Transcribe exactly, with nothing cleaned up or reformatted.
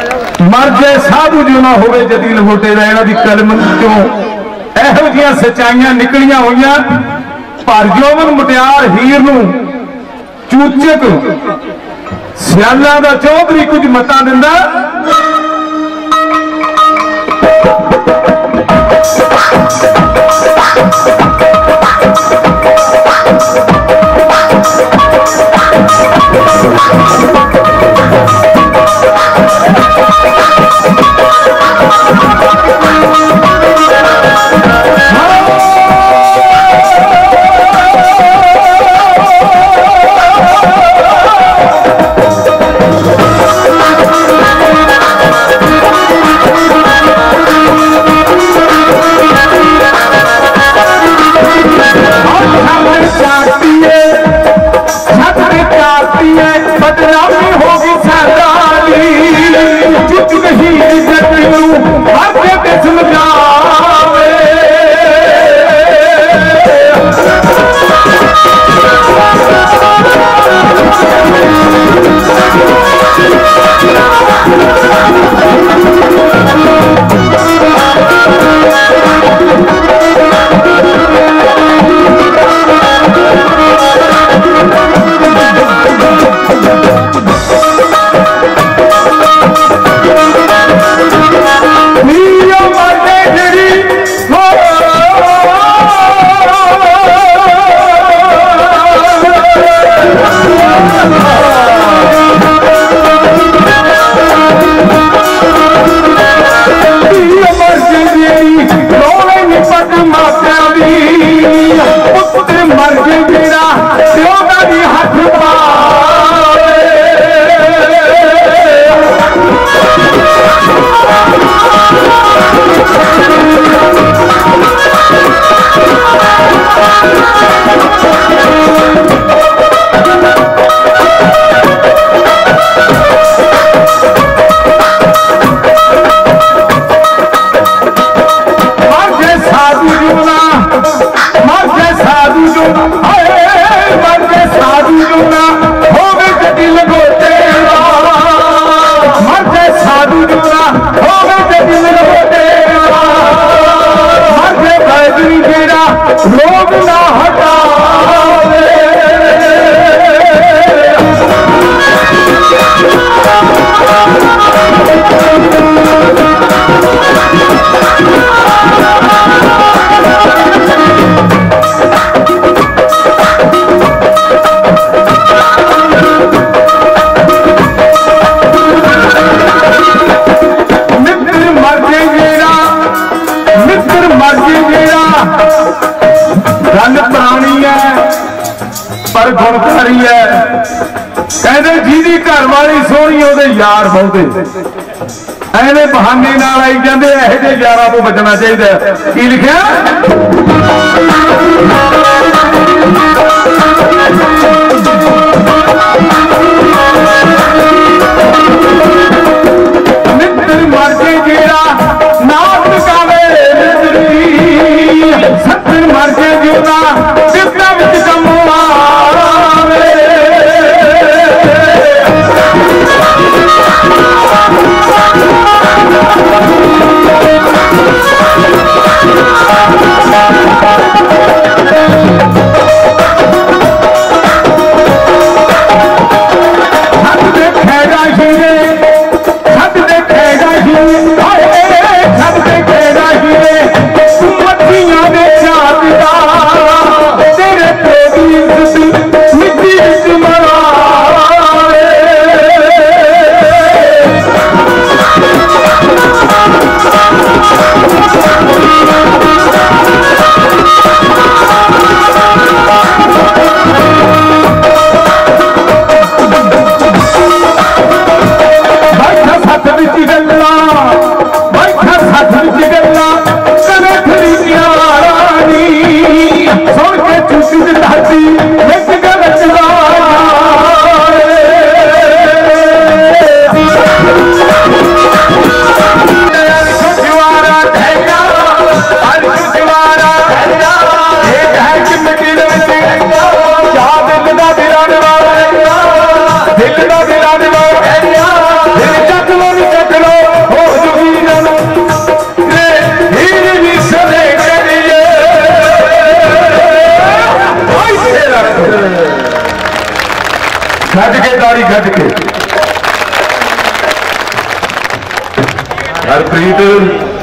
मर जाए साधु जो ना होवे जदी लंगोटे दा इन्हां दी कलम चों इहो जिहियां सच्चाइयां निकलियां होईयां। पर जोवन मुटियार हीर नूं चूचक सियालां दा चौधरी कुछ मतां दिंदा। बदनामी होगी सरदारी चुप नहीं समझावे लोग ना हटावे मित्र मर्जी मेरा मित्र मर्जी मेरा गल पुरानी है पर गुणकारी है। कहते जिहदी घर वाली सोहनी उहदे यार बहुते एवें बहाने नाल आई जांदे। इहो जिहे यारां तों बचना चाहिए। की लिखिआ मित्र मर्जी जेड़ा नाम कावे मित्री सत्तर मर्जी जीवना सिद्धा विच कम्मू आवे। सत देखेगा हीरे सत देखेगा हीरे सत देखेगा हीरे मच्छियां दे चाहता तेरे तेरी इज्जत मिट्टी विच मरावे। बैठा सत विच गल्लां खज के ताड़ी खज के हरप्रीत